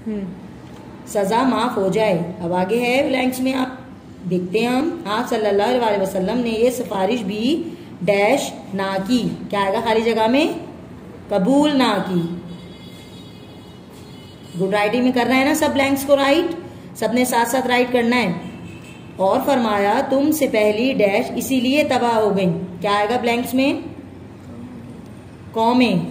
सजा माफ हो जाए। अब आगे है ब्लैंक्स में, आप देखते हैं हम, आप सल्लल्लाहु अलैहि वसल्लम ने ये सिफारिश भी डैश ना की। क्या आएगा खाली जगह में? कबूल ना की। गुड राइटिंग में करना है ना सब ब्लैंक्स को राइट, सबने साथ साथ राइट करना है। और फरमाया तुमसे पहली डैश इसीलिए तबाह हो गई। क्या आएगा ब्लैंक्स में? कौमें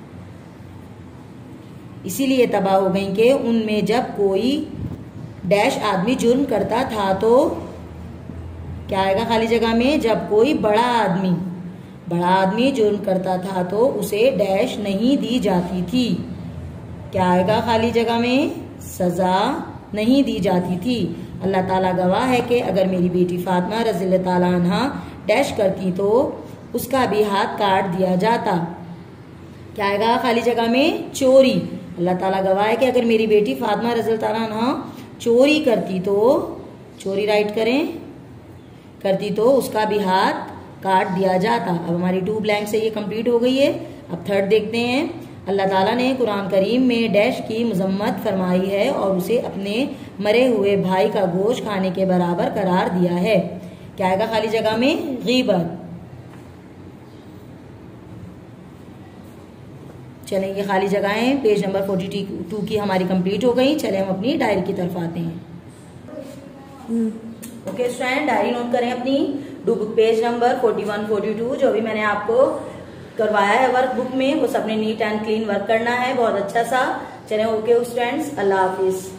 इसीलिए तबाह हो गई कि उनमें जब कोई डैश आदमी जुर्म करता था तो क्या आएगा खाली जगह में? जब कोई बड़ा आदमी जुर्म करता था तो उसे डैश नहीं दी जाती थी। क्या आएगा खाली जगह में? सजा नहीं दी जाती थी। अल्लाह ताला गवाह है कि अगर मेरी बेटी फातिमा रज़ियल्लाहु ताला अन्हा डैश करती तो उसका भी हाथ काट दिया जाता। क्या आएगा खाली जगह में? चोरी। अल्लाह ताला गवाह है कि अगर मेरी बेटी फातिमा रज़ियल्लाहु ताला अन्हा चोरी करती तो, चोरी राइट करें, करती तो उसका भी हाथ काट दिया जाता। अब हमारी 2 ब्लैंक से ये कंप्लीट हो गई है। अब थर्ड देखते हैं। अल्लाह ताला ने कुरान करीम में डैश की मजम्मत फरमाई है और उसे अपने मरे हुए भाई का गोश्त खाने के बराबर करार दिया है। क्या आएगा खाली जगह में? गीबत। चलें, ये खाली जगहें पेज नंबर 42 की हमारी कंप्लीट हो गई। चले हम अपनी डायरी की तरफ आते हैं। ओके स्टूडेंट, डायरी नोट करें अपनी। डू बुक पेज नंबर 41, 42 जो भी मैंने आपको करवाया है वर्कबुक में वो सबने नीट एंड क्लीन वर्क करना है, बहुत अच्छा सा। चलें ओके स्टूडेंट्स, अल्लाह हाफिज।